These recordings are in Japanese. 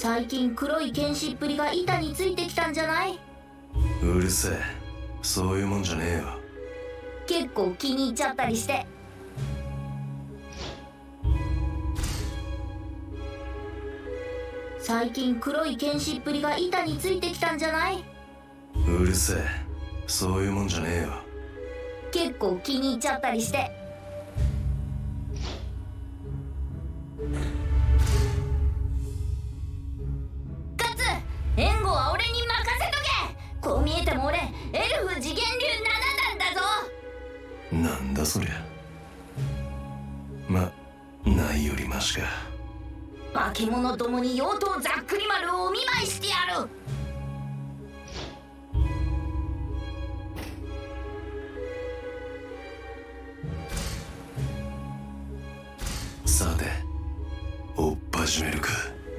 最近黒い剣士っぷりが板についてきたんじゃない？ うるせえ、そういうもんじゃねえよ。 結構気に入っちゃったりして。最近黒い剣士っぷりが板についてきたんじゃない？ うるせえ、そういうもんじゃねえよ。 結構気に入っちゃったりして。ガッツ、援護は俺に任せとけ。こう見えても俺エルフ次元流7段だぞ。 なんだそりゃ。ま、ないよりマシか。 化け物どもに妖刀ざっくり丸をお見舞いしてやる。 さて、追っ始めるか。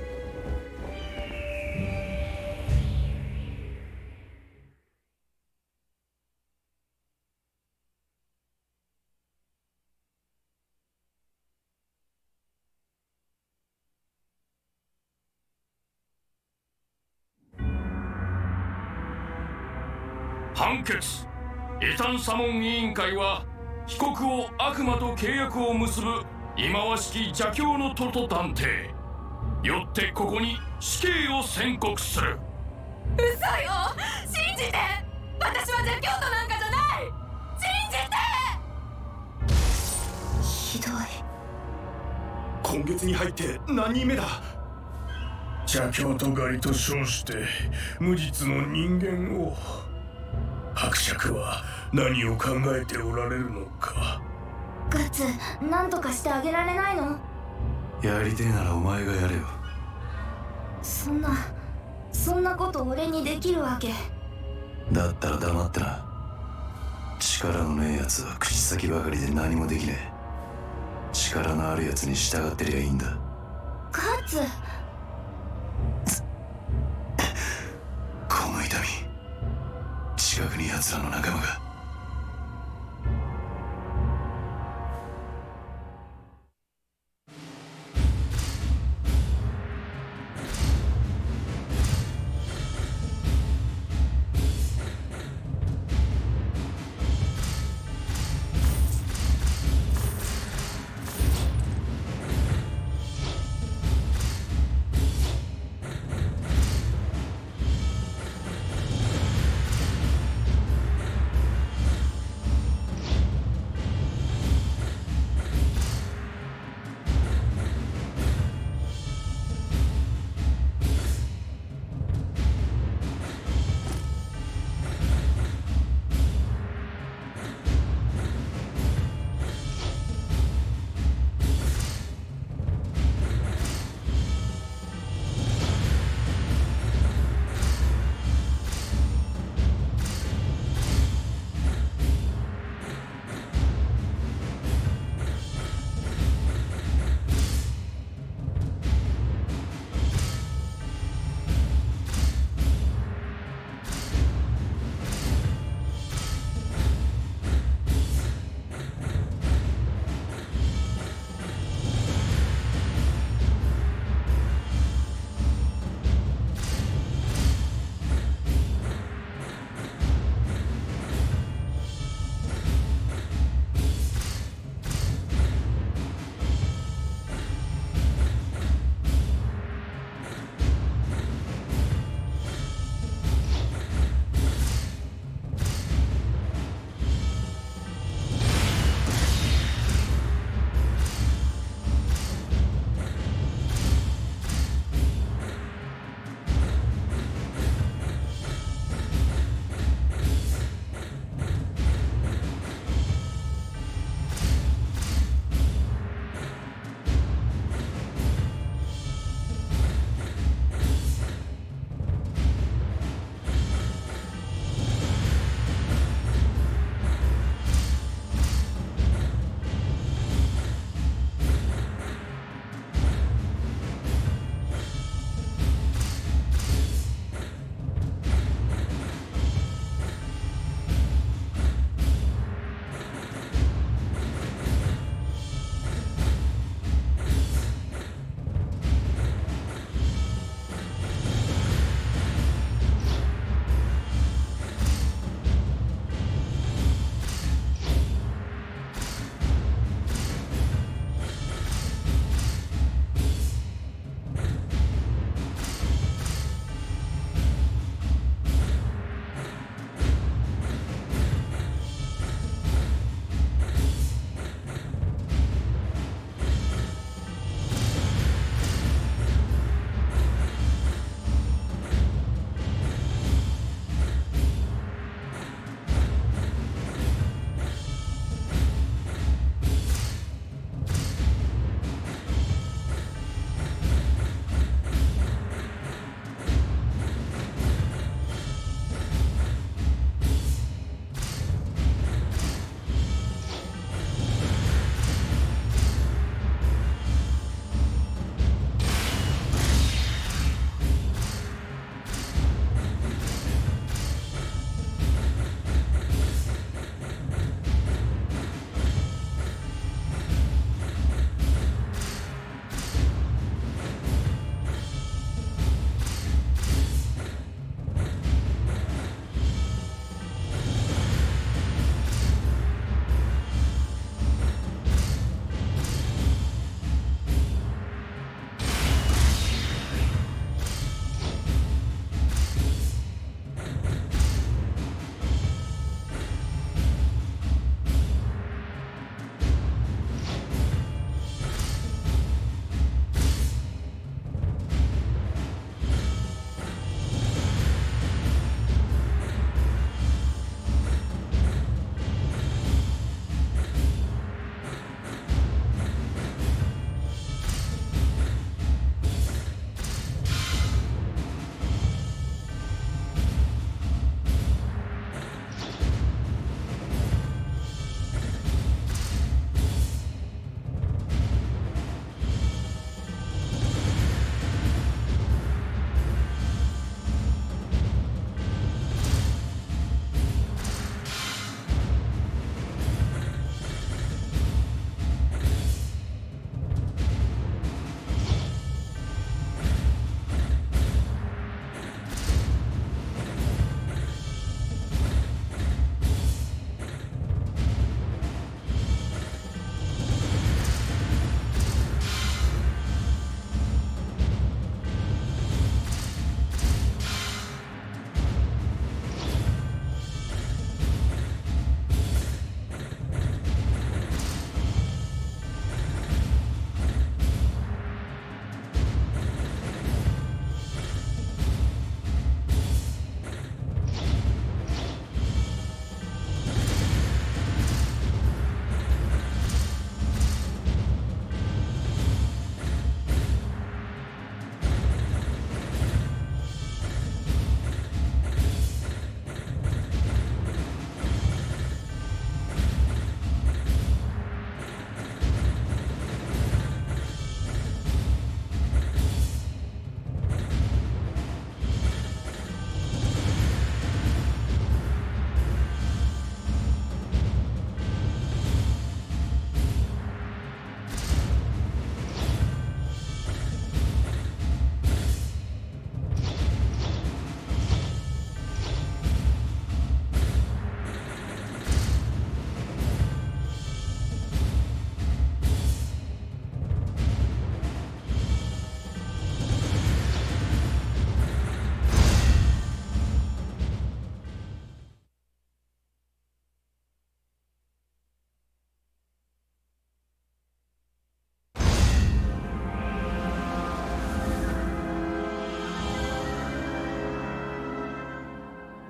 判決。異端査問委員会は被告を悪魔と契約を結ぶ忌まわしき邪教の徒と断定。よってここに死刑を宣告する。 嘘よ、信じて。私は邪教徒なんかじゃない。信じて。 ひどい。 今月に入って何人目だ。 邪教徒狩りと称して無実の人間を。伯爵は何を考えておられるのか。 ガッツ、なんとかしてあげられないの？ やりてえならお前がやれよ。 そんなこと俺にできるわけ？ だったら黙ってな。力のねえやつは口先ばかりで何もできねえ。力のあるやつに従ってりゃいいんだ。 ガッツ、 この痛み、近くに奴らの仲間が。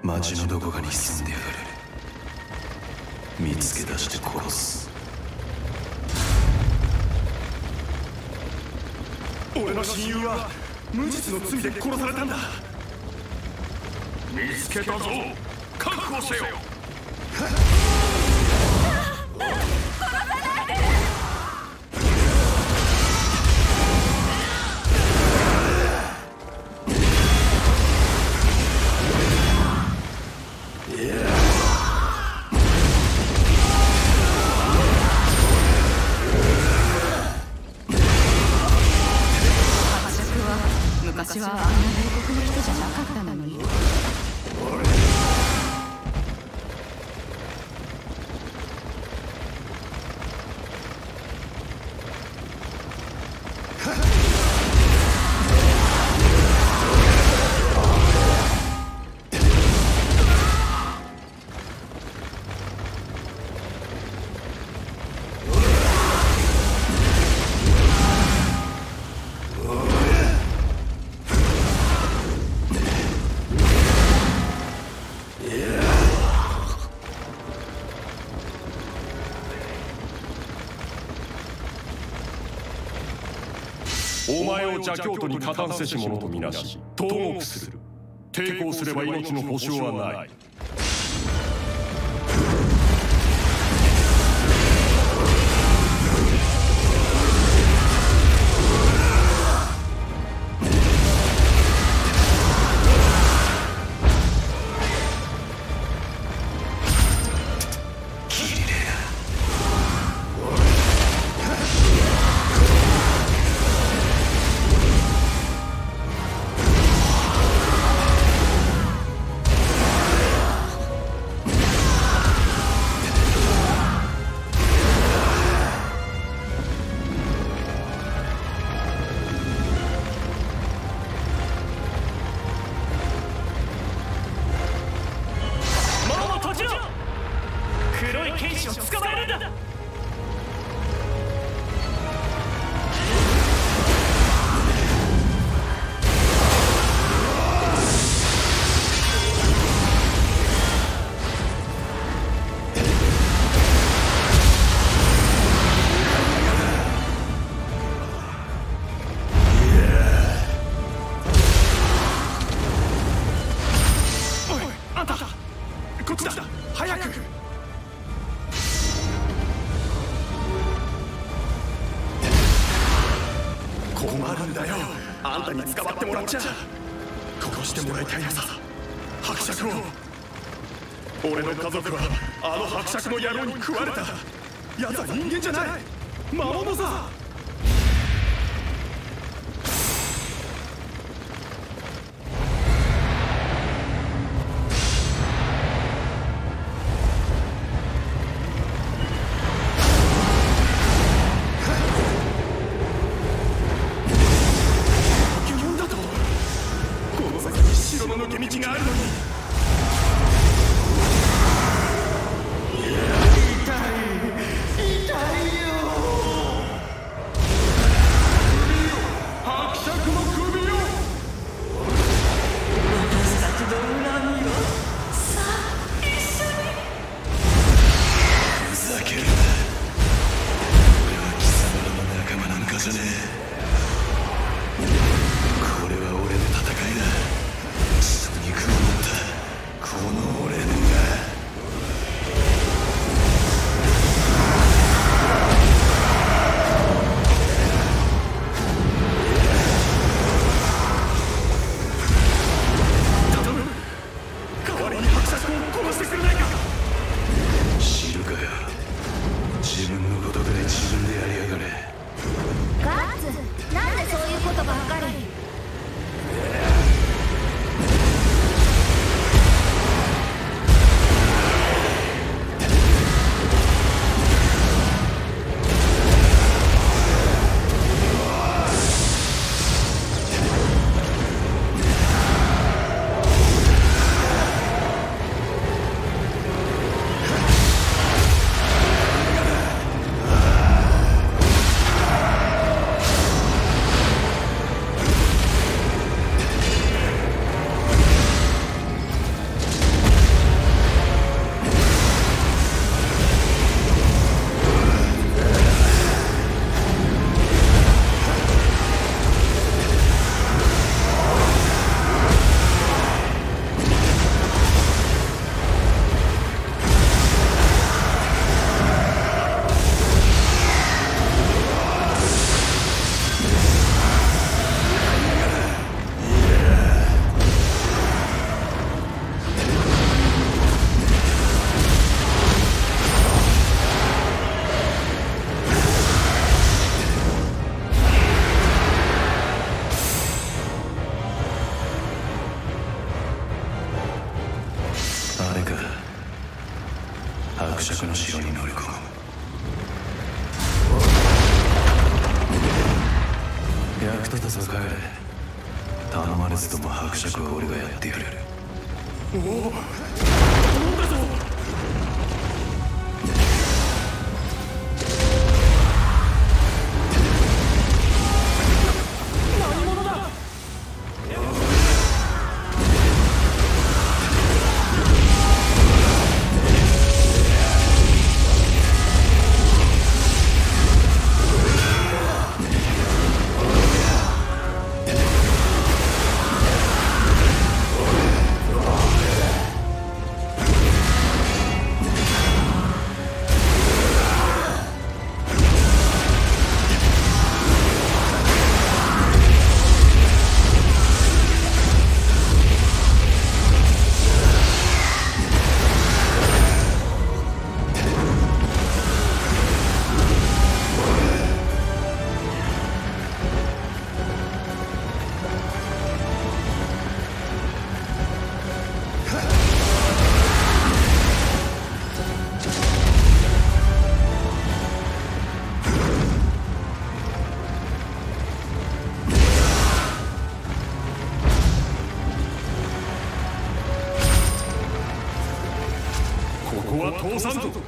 町のどこかに潜んでやがる。見つけ出して殺す。 俺の親友は無実の罪で殺されたんだ。 見つけたぞ。確保せよ。 昔はあんな冷酷な人じゃなかったのに。 お前を邪教徒に加担せし者とみなし投獄する。抵抗すれば命の保証はない。 黒い剣士を捕まえるんだ。 おい、あんたこっちだ、早く。困るんだよ、あんたに捕まってもらっちゃ。殺してもらいたいのさ、伯爵を。俺の家族はあの伯爵の野郎に食われた。奴は人間じゃない、魔物さ。城の抜け道があるのに。痛いよ。 たぞ帰れ。頼まれずとも伯爵は俺がやってやる。 おお、頼んだぞ。何者だ。ここは通さんぞ。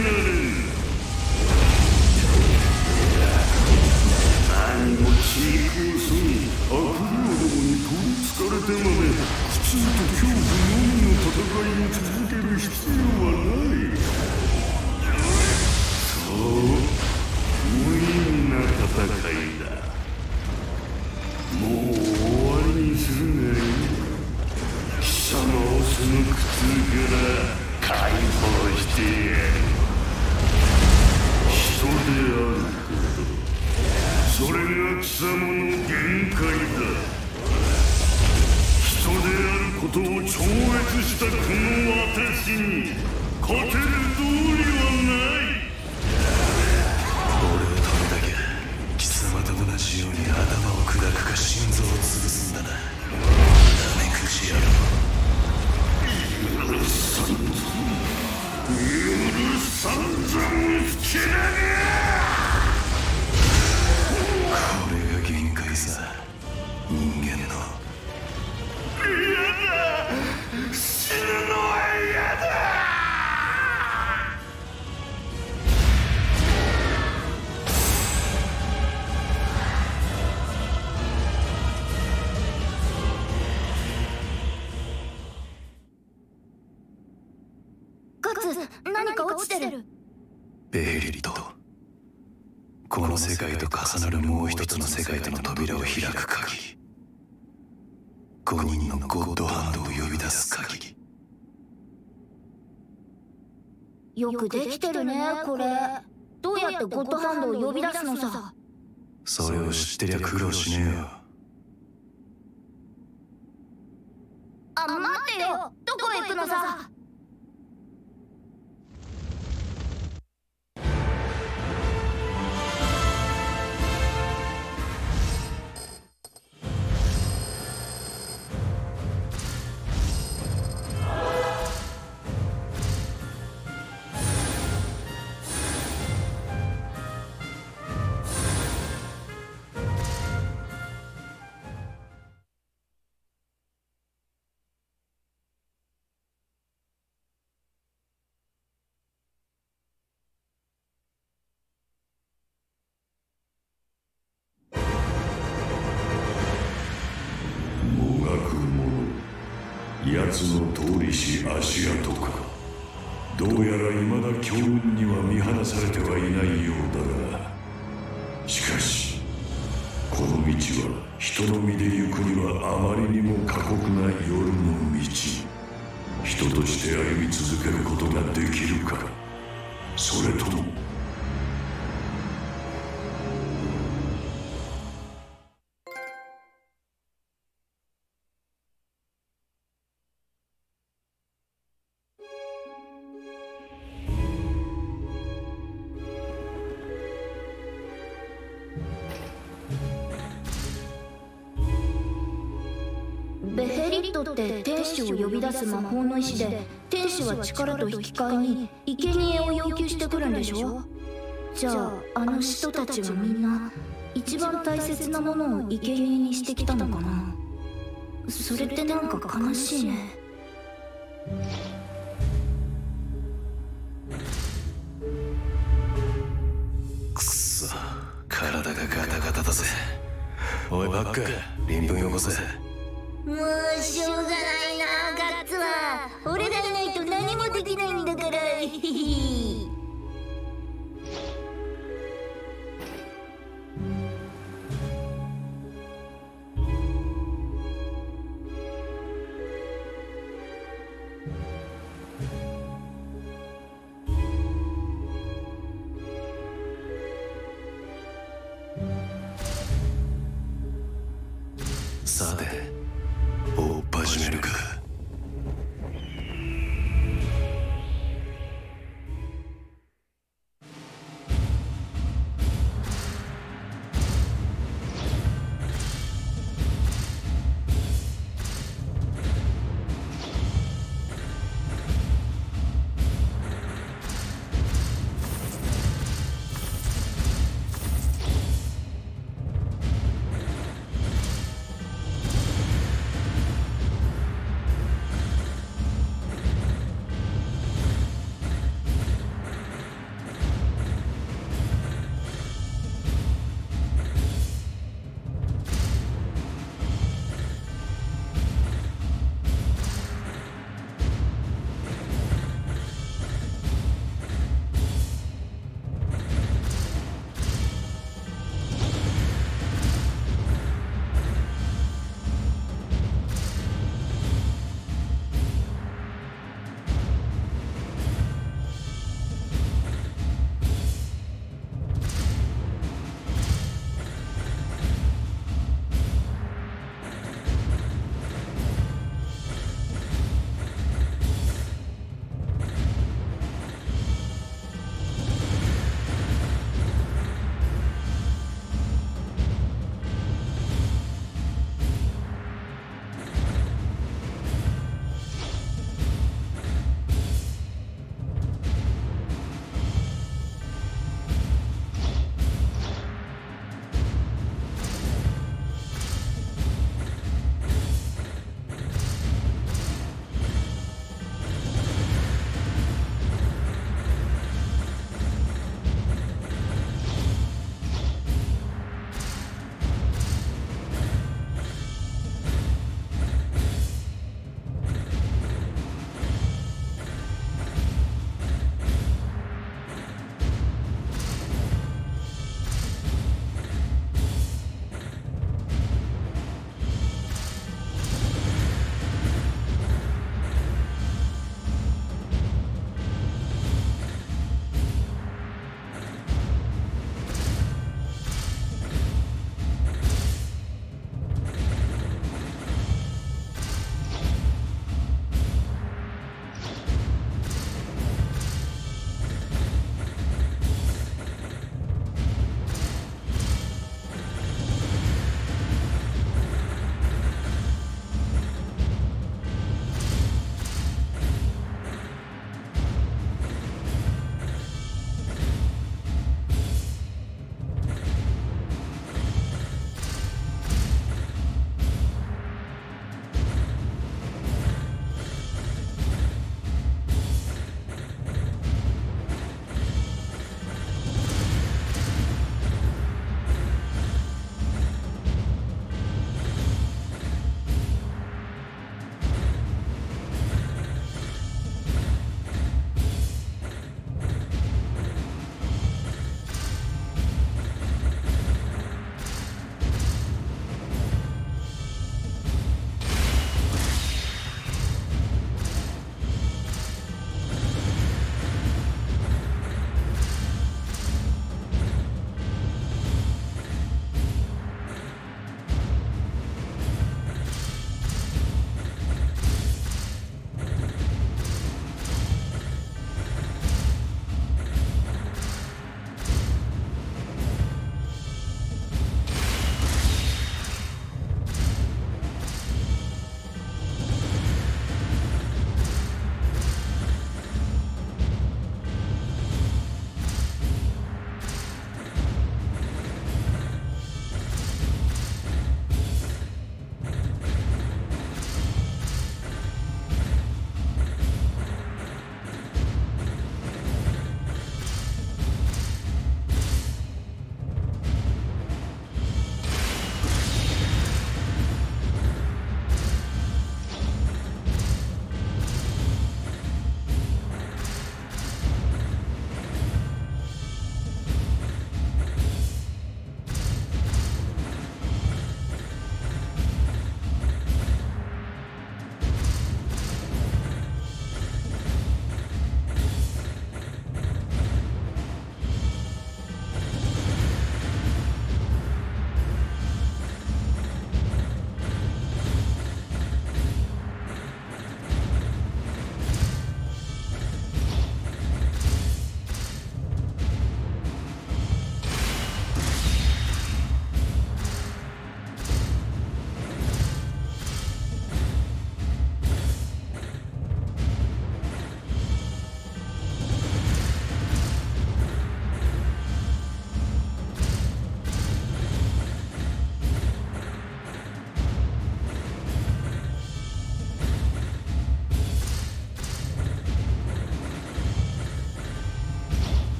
何も聞い様の限界だ。人であることを超越したこの私に勝てる道理はない。 俺を止めなきゃ貴様と同じように頭を砕くか心臓を潰すんだな。ダメくじ野郎。許さんぞ、許さんぞ、つけなげ。これが限界さ、人間の。嫌だ、死ぬのは嫌だ。 何か落ちてる。 ベヘリット。この世界と重なるもう一つの世界との扉を開く鍵。5人のゴッドハンドを呼び出す鍵。 よくできてるね、これ。どうやってゴッドハンドを呼び出すのさ。 それを知ってりゃ苦労しねえよ。 あ、待ってよ、どこへ行くのさ。 奴の通りし足跡か。どうやら未だ強運には見放されてはいないようだが、しかしこの道は人の身で行くにはあまりにも過酷な夜の道。人として歩み続けることができるか、それともベヘリットって天使を呼び出す魔法の石で、天使は力と引き換えに生贄を要求してくるんでしょ。じゃああの人たちはみんな一番大切なものを生贄にしてきたのかな。それってなんか悲しいね。 くっそ、体がガタガタだぜ。おいバック、臨分よこせ。 もうしょうがないな、ガッツは。俺がいないと何もできないんだから。 さて、追っ始めるか。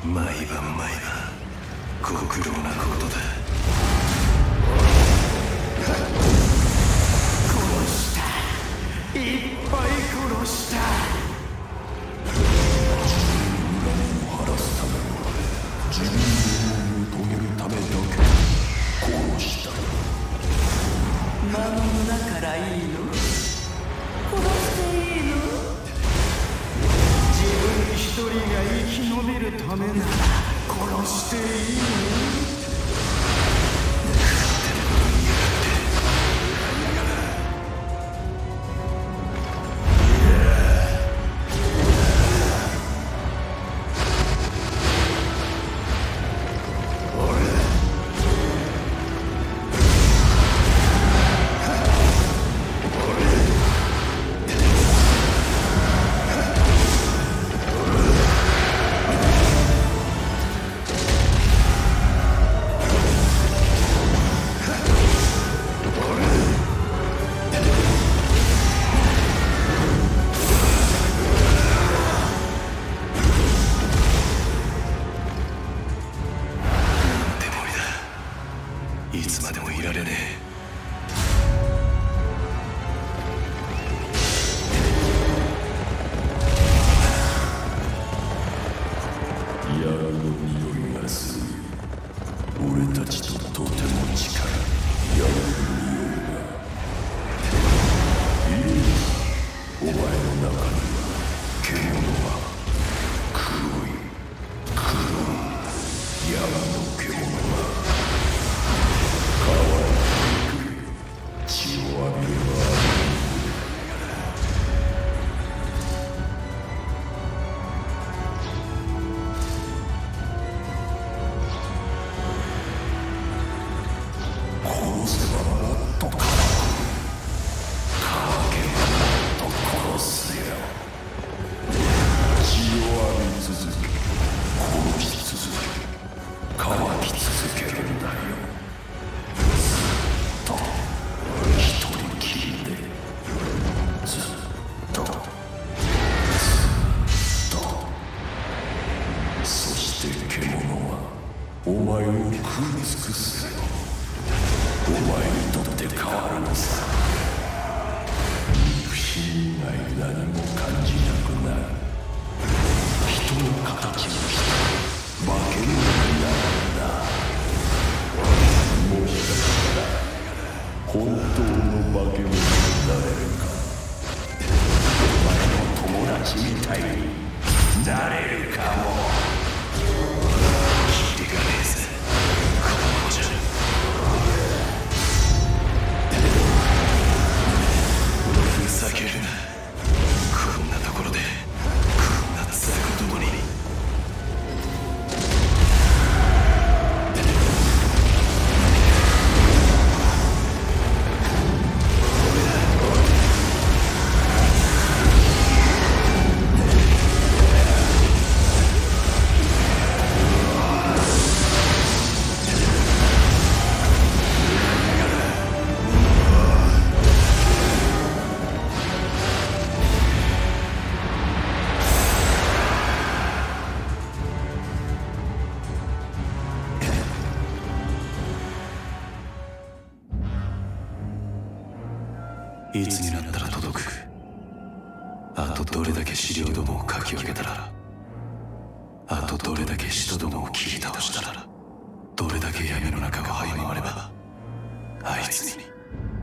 毎晩毎晩ご苦労なことだ。 殺した、いっぱい殺した。 恨みを晴らすためには自分の夢を遂げるためだけ殺した。 魔物だからいいの？殺していいの？自分一人が生き延びるためなら殺していいの？ いつまでもいられねえ。槍の匂いがする。俺たちととても近い槍の匂いが。いい、お前の中には獣は黒い槍の獣が血を浴びれば殺せばもっと乾く。乾けばもっと殺すよ。血を浴び続け、殺し続け、乾き続けるんだよ。一人きりでずっとそして獣はお前を食い尽くすよ。お前にとって変わらぬさ。憎しみ以外何も感じなくなる。人の形をした化け物になるんだ。もしかしたら本当の化け物になれるか。お前の友達みたいになれるかも。 キリがねえぜ、このままじゃ。ふざけるな。こんなところでこんな雑魚どもに。いつになったら届く。あとどれだけ資料どもを書き分けたら、あとどれだけ人どもを切り倒したら、どれだけ闇の中を這い回ればあいつに。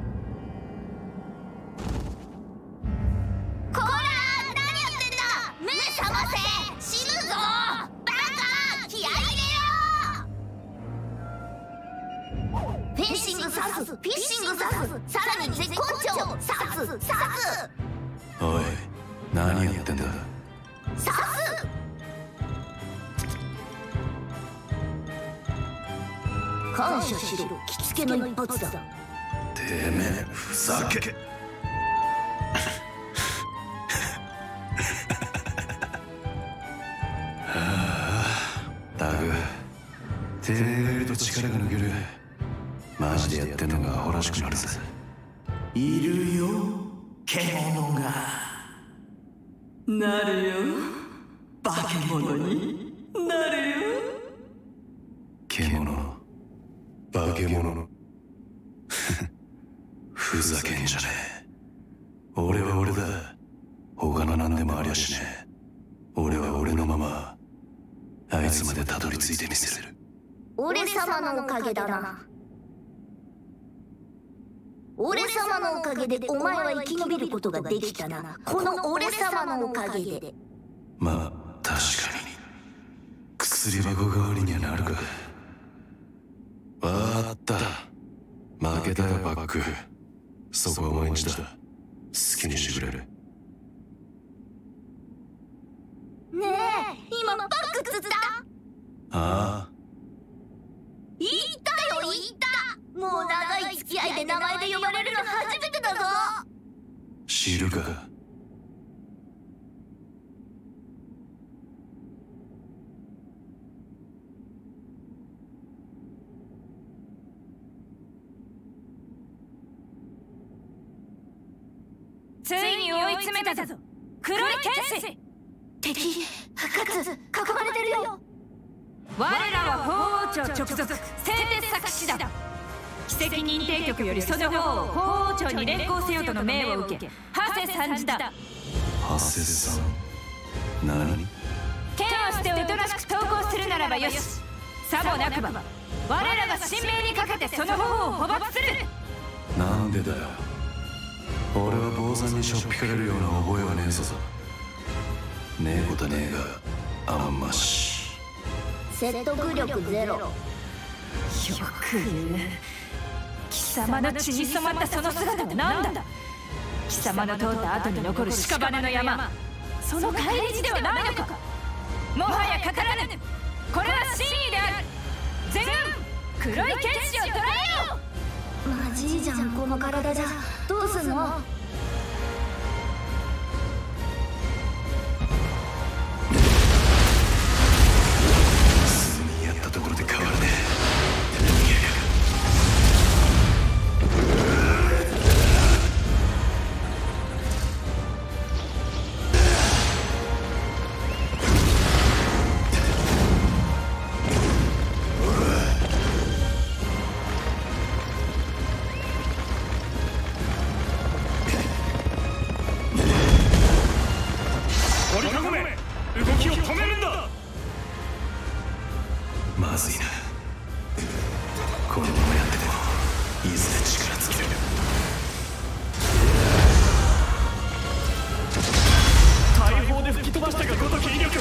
こらー、何やってんだ。目覚ませ、死ぬぞ。バカ、気合い入れろ。フェンシング刺す、フィッシング刺す、さらに絶好調刺す刺す。 おい、何やってんだ。 刺す。感謝しろ、着付けの一発だ。 てめえ、ふざけ。はあ、タグ、てめえがいると力が抜ける。マジでやってんのがアホらしくなるぜ。 いるよ、獣が。なるよ、化け物になるよ。 獣、化け物。ふざけんじゃねえ。俺は俺だ。他の何でもありゃしねえ。俺は俺のままあいつまでたどり着いてみせる。 俺様のおかげだな。俺様のおかげでお前は生き延びることができたな。この俺様のおかげで。 まあ確かに薬箱代わりにはなるか。わかった。負けたよバック。そこはお前んちだ。好きにしてくれる。 ねえ、今バックつった？ ああ、 言ったよ言った。もう長い付き合いで名前で呼ばれるの初めてだぞ。 知るか。 ついに追い詰めたぞ、黒い剣士。 敵、かつ囲まれてるよ。 我らは法王朝直属製鉄作士だ。奇跡認定局よりその方を法王朝に連行せよとの命を受け、ハセ参じた。 ハセさん、何？ 剣を捨ておとなしく投降するならばよし。さもなくば我らが神明にかけてその方を捕獲する。 なんでだよ。俺は坊さんにしょっぴかれるような覚えはねえぞ。ねえことねえがあんまし。 説得力ゼロ。 よく言う。貴様の血に染まったその姿は何だ。貴様の通った後に残る屍の山、その帰り地ではないのか。もはや語らぬ。これは真意である。全軍黒い剣士を捕らえよう。 マジいじゃんこの体じゃ。どうすんの？ すぐにやったところで変わるね。まずいな。このままやっててもいずれ力尽きる。 大砲で吹き飛ばしたがごとき威力。 ふ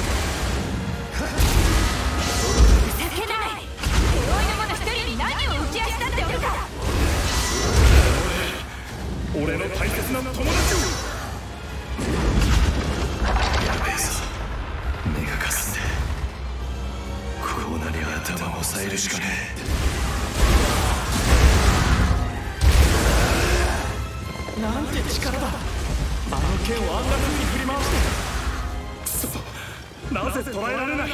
ざけない。手負いの者一人に何を浮き足立っておるか。 俺の大切な友達を。 やべえぞ、目がかすんで。こうなりゃ頭を押さえるしかねえ。なんて力だ。あの剣をあんな風に振り回して。くそ、なぜ捉えられない。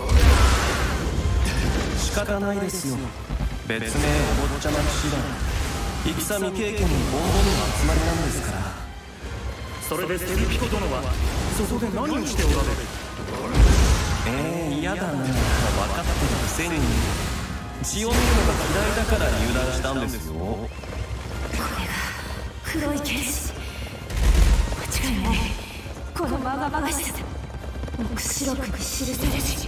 仕方ないですよ。別名お坊ちゃま騎士団、戦未経験のボンボンの集まりなんですから。 それでセルピコ殿はそこで何をしておられる。 嫌だな、分かってるくせに。血を見るのが嫌いだから油断したんですよ。 これが黒い剣士。間違いない。このまがまがしさ、奥白く記されし。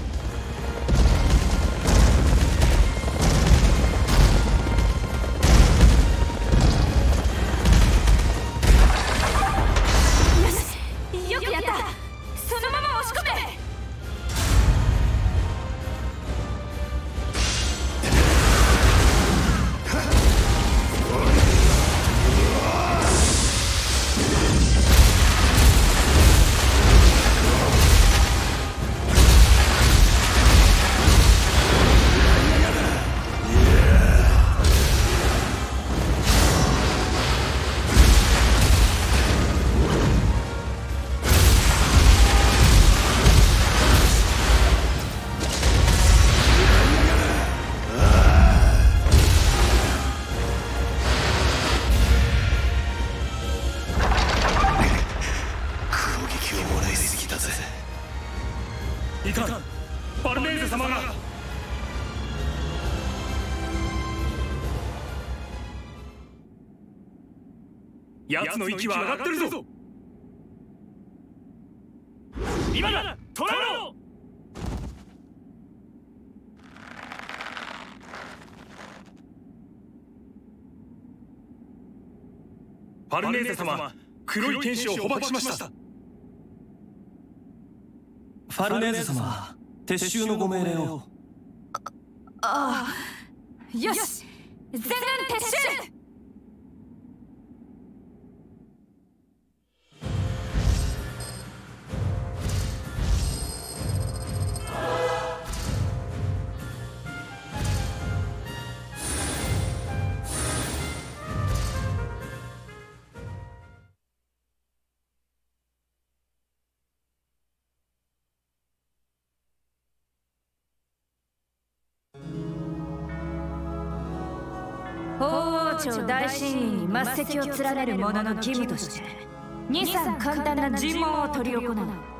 よくやった。そのまま押し込め。 バルネーゼ様が。奴の息は上がってるぞ。今だ、捕らえろ。バルネーゼ様、黒い天使を捕獲しました。 ファルネーゼ様、撤収のご命令を。 ああ、よし、全軍撤収。法王朝大深淵に末席を連ねる者の義務として2、3簡単な尋問を執り行う。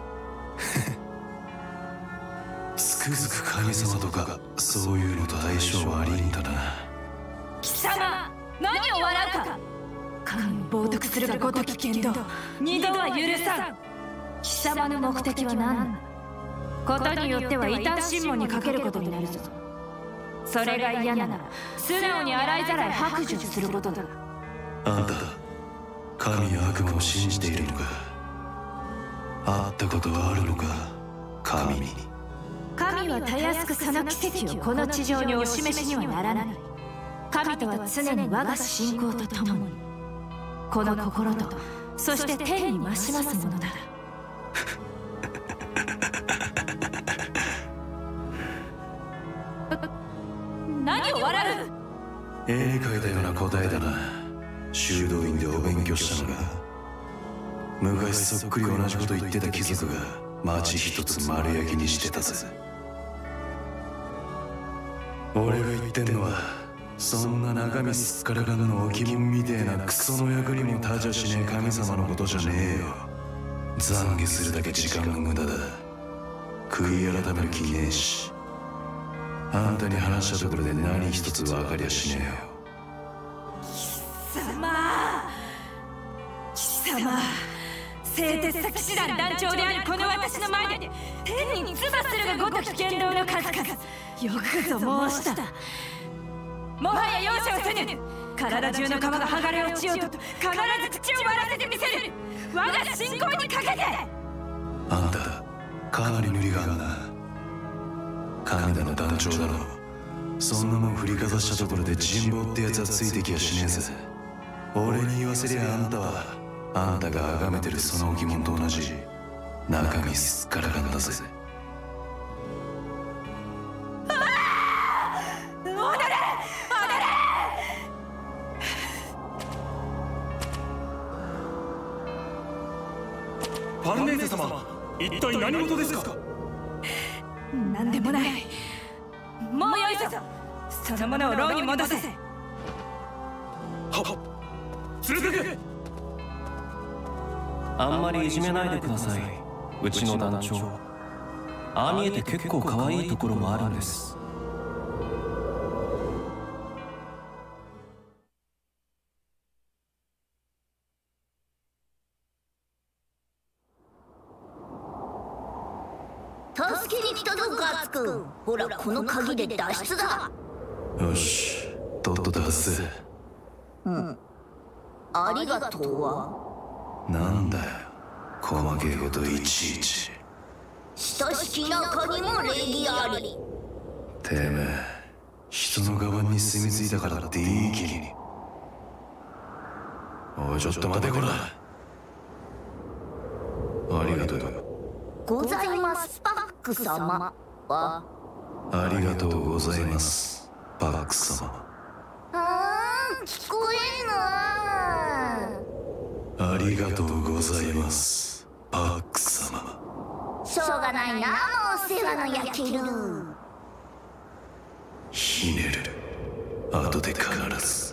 つくづく神様とかそういうのと相性悪いんだな。 貴様、何を笑うか。神を冒涜するがごとき剣道、二度は許さん。貴様の目的は何だ。ことによっては異端審問にかけることになるぞ。それが嫌なら素直に洗いざらい白状することだ。 あんた神や悪魔を信じているのか。会ったことはあるのか、神に。 神はたやすくその奇跡をこの地上にお示しにはならない。神とは常に我が信仰とともに、この心とそして天に増しますものだ。何を笑う。 絵に描いたような答えだな。修道院でお勉強したのが。昔そっくり同じこと言ってた貴族が町一つ丸焼きにしてたぜ。俺が言ってんのはそんな中身すっからかんの置物みてえなクソの役にも立ちゃしねえ神様のことじゃねえよ。懺悔するだけ時間の無駄だ。悔い改める気ねえし、あんたに話したところで何一つ分かりゃしねえよ。 貴様、製鉄作師団団長であるこの私の前で天に唾するがごとき剣道の数々、よくぞ申した。もはや容赦はせぬ。体中の皮が剥がれ落ちようと必ず口を割らせてみせる。我が信仰にかけて。 あんたかなり無理があるな。神だの団長だの、そんなもん振りかざしたところで人望ってやつはついてきやしねえぜ。俺に言わせりゃあんたはあんたが崇めてるその置物と同じ中身すっからかんだぜ。 バルネーゼ様、一体何事ですか。 何でもない。もうよいぞ。そのものを牢に戻せ。 はっ、連れてけ。 あんまりいじめないでください、うちの団長。ああ見えて結構可愛いところもあるんです。 助けに来たぞガッツくん。ほらこの鍵で脱出だ。 よし、とっとと外せ。 ありがとうはなんだよ、細けいこといちいち。 親しき中にも礼儀あり。 てめえ人の側に住み着いたからっていい気に。おいちょっと待てこら。ありがとうよ。 ございますパック様は。 ありがとうございますパック様。 聞こえんな。 ありがとうございますパック様。 しょうがないな、もう世話の焼ける。 ひねる、後で必ず。